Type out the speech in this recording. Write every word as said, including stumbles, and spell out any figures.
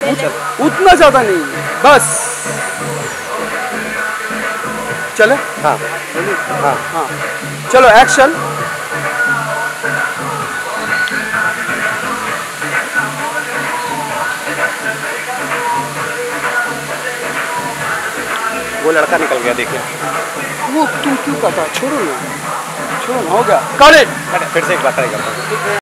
उतना ज्यादा नहीं, बस चले। हाँ हाँ हाँ चलो एक्शन। वो लड़का निकल गया, देखिए। वो तुम क्यों करता, छोड़ो ना, छोड़ो ना, हो गया। Cut it. फिर से एक बार ट्राई करता हूँ।